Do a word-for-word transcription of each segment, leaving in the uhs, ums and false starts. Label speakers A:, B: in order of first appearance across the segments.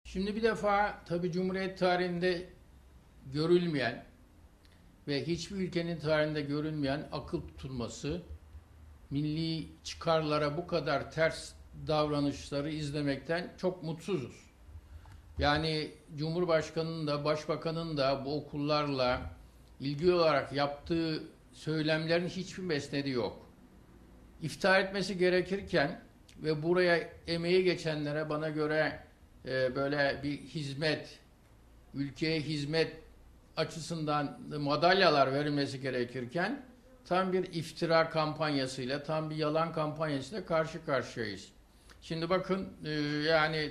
A: Şimdi bir defa tabii Cumhuriyet tarihinde görülmeyen ve hiçbir ülkenin tarihinde görülmeyen akıl tutulması, milli çıkarlara bu kadar ters davranışları izlemekten çok mutsuzuz. Yani Cumhurbaşkanı'nın da Başbakan'ın da bu okullarla ilgili olarak yaptığı söylemlerin hiçbir mesnedi yok. İftihar etmesi gerekirken ve buraya emeği geçenlere bana göre e, böyle bir hizmet, ülkeye hizmet açısından madalyalar verilmesi gerekirken tam bir iftira kampanyasıyla, tam bir yalan kampanyasıyla karşı karşıyayız. Şimdi bakın e, yani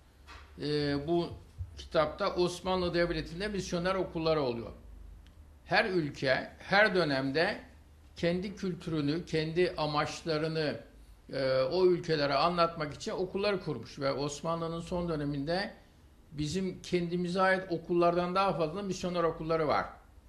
A: e, bu kitapta Osmanlı Devleti'nde misyoner okulları oluyor. Her ülke, her dönemde kendi kültürünü, kendi amaçlarını e, o ülkelere anlatmak için okullar kurmuş ve Osmanlı'nın son döneminde bizim kendimize ait okullardan daha fazla misyoner okulları var.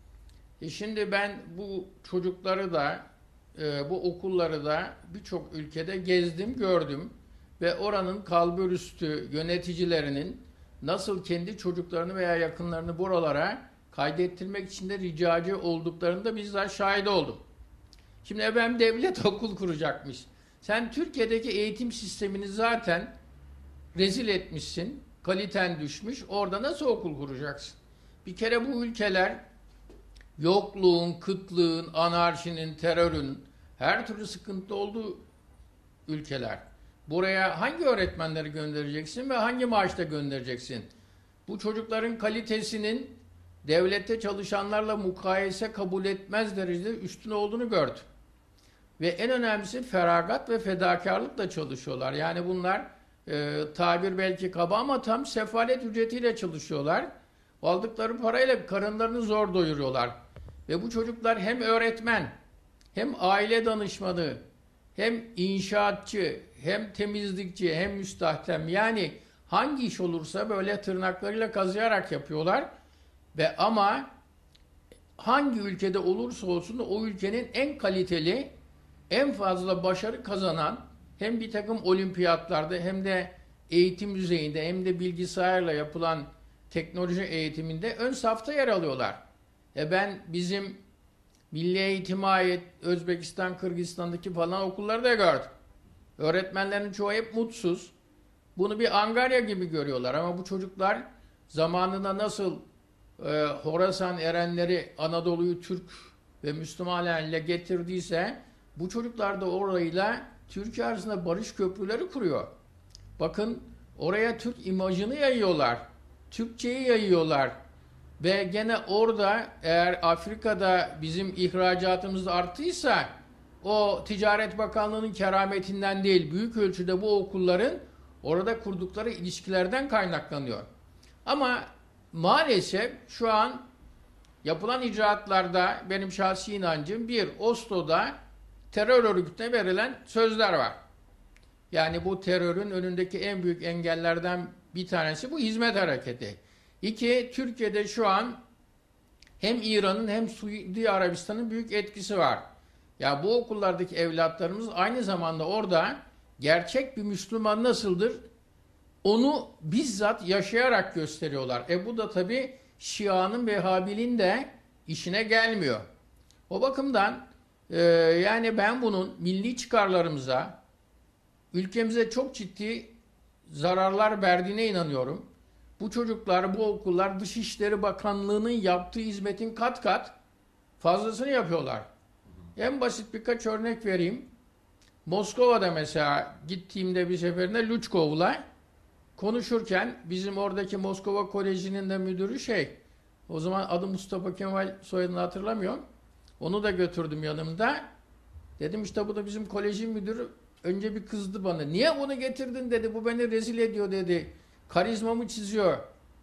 A: E şimdi ben bu çocukları da e, bu okulları da birçok ülkede gezdim, gördüm ve oranın kalburüstü yöneticilerinin nasıl kendi çocuklarını veya yakınlarını buralara kaydettirmek için de ricacı olduklarını da bizzat şahit oldum. Şimdi efendim devlet okul kuracakmış. Sen Türkiye'deki eğitim sistemini zaten rezil etmişsin. Kaliten düşmüş. Orada nasıl okul kuracaksın? Bir kere bu ülkeler yokluğun, kıtlığın, anarşinin, terörün her türlü sıkıntı olduğu ülkeler. Buraya hangi öğretmenleri göndereceksin ve hangi maaşla göndereceksin? Bu çocukların kalitesinin devlette çalışanlarla mukayese kabul etmez derecede üstün olduğunu gördüm. Ve en önemlisi feragat ve fedakarlıkla çalışıyorlar. Yani bunlar e, tabir belki kaba ama tam sefalet ücretiyle çalışıyorlar. Aldıkları parayla karınlarını zor doyuruyorlar. Ve bu çocuklar hem öğretmen, hem aile danışmanı, hem inşaatçı, hem temizlikçi, hem müstahdem. Yani hangi iş olursa böyle tırnaklarıyla kazıyarak yapıyorlar. Ve ama hangi ülkede olursa olsun da o ülkenin en kaliteli, en fazla başarı kazanan hem bir takım olimpiyatlarda hem de eğitim düzeyinde hem de bilgisayarla yapılan teknoloji eğitiminde ön safta yer alıyorlar. E ben bizim Milli Eğitim'e ait Özbekistan, Kırgızistan'daki falan okulları da gördüm. Öğretmenlerin çoğu hep mutsuz. Bunu bir angarya gibi görüyorlar ama bu çocuklar zamanında nasıl e, Horasan erenleri Anadolu'yu Türk ve Müslüman haline getirdiyse bu çocuklar da orayla Türkiye arasında barış köprüleri kuruyor. Bakın oraya Türk imajını yayıyorlar. Türkçeyi yayıyorlar. Ve gene orada eğer Afrika'da bizim ihracatımız arttıysa o Ticaret Bakanlığı'nın kerametinden değil, büyük ölçüde bu okulların orada kurdukları ilişkilerden kaynaklanıyor. Ama maalesef şu an yapılan icraatlarda benim şahsi inancım bir, Oslo'da terör örgütüne verilen sözler var. Yani bu terörün önündeki en büyük engellerden bir tanesi bu hizmet hareketi. İki, Türkiye'de şu an hem İran'ın hem Suudi Arabistan'ın büyük etkisi var. Ya bu okullardaki evlatlarımız aynı zamanda orada gerçek bir Müslüman nasıldır? Onu bizzat yaşayarak gösteriyorlar. E bu da tabii Şia'nın ve Habil'in de işine gelmiyor. O bakımdan e, yani ben bunun milli çıkarlarımıza, ülkemize çok ciddi zararlar verdiğine inanıyorum. Bu çocuklar, bu okullar Dışişleri Bakanlığı'nın yaptığı hizmetin kat kat fazlasını yapıyorlar. En basit birkaç örnek vereyim. Moskova'da mesela gittiğimde bir seferinde Luçkov'la konuşurken bizim oradaki Moskova Koleji'nin de müdürü şey, o zaman adı Mustafa Kemal, soyadını hatırlamıyorum. Onu da götürdüm yanımda. Dedim işte bu da bizim kolejin müdürü. Önce bir kızdı bana. Niye bunu getirdin dedi. Bu beni rezil ediyor dedi. Karizmamı çiziyor.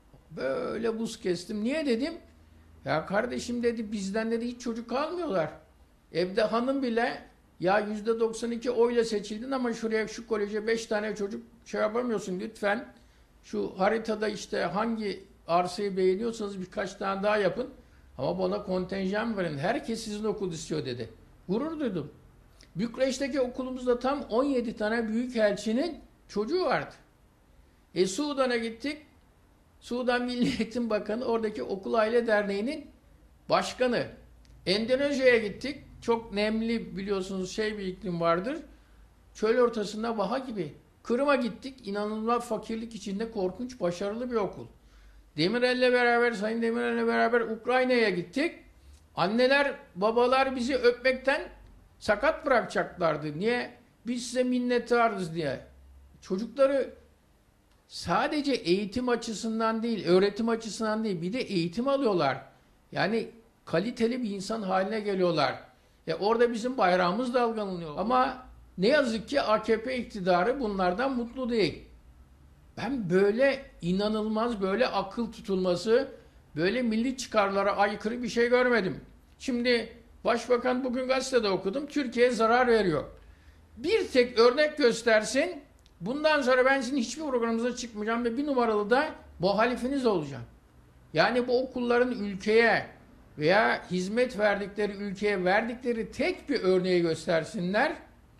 A: Böyle buz kestim. Niye dedim. Ya kardeşim dedi bizden dedi hiç çocuk kalmıyorlar. Evde hanım bile ya yüzde doksan iki oyla seçildin ama şuraya şu koleje beş tane çocuk şey yapamıyorsun lütfen. Şu haritada işte hangi arsayı beğeniyorsanız birkaç tane daha yapın. Ama bana kontenjan verin. Herkes sizin okul istiyor dedi. Gurur duydum. Bükreş'teki okulumuzda tam on yedi tane büyükelçinin çocuğu vardı. E Sudan'a gittik. Sudan Milli Eğitim Bakanı, oradaki Okul Aile Derneği'nin başkanı. Endonezya'ya gittik. Çok nemli, biliyorsunuz, şey bir iklim vardır. Çöl ortasında vaha gibi. Kırım'a gittik. İnanılmaz fakirlik içinde korkunç, başarılı bir okul. Demirel'le beraber, Sayın Demirel'le beraber Ukrayna'ya gittik. Anneler, babalar bizi öpmekten sakat bırakacaklardı. Niye? Biz size minnettarız diye. Çocukları sadece eğitim açısından değil, öğretim açısından değil, bir de eğitim alıyorlar. Yani kaliteli bir insan haline geliyorlar. E orada bizim bayrağımız dalgalanıyor. Ama ne yazık ki A K P iktidarı bunlardan mutlu değil. Ben böyle inanılmaz, böyle akıl tutulması, böyle milli çıkarlara aykırı bir şey görmedim. Şimdi Başbakan, bugün gazetede okudum, Türkiye'ye zarar veriyor. Bir tek örnek göstersin, bundan sonra ben sizin hiçbir programınıza çıkmayacağım ve bir numaralı da muhalifiniz olacağım. Yani bu okulların ülkeye veya hizmet verdikleri ülkeye verdikleri tek bir örneği göstersinler,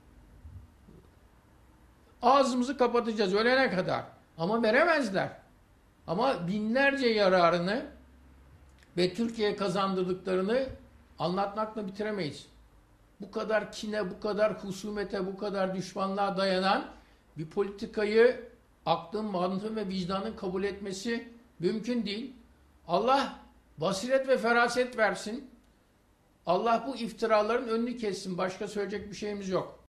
A: ağzımızı kapatacağız ölene kadar. Ama veremezler. Ama binlerce yararını ve Türkiye'ye kazandırdıklarını anlatmakla bitiremeyiz. Bu kadar kine, bu kadar husumete, bu kadar düşmanlığa dayanan bir politikayı aklın, mantığın ve vicdanın kabul etmesi mümkün değil. Allah basiret ve feraset versin. Allah bu iftiraların önünü kessin. Başka söyleyecek bir şeyimiz yok.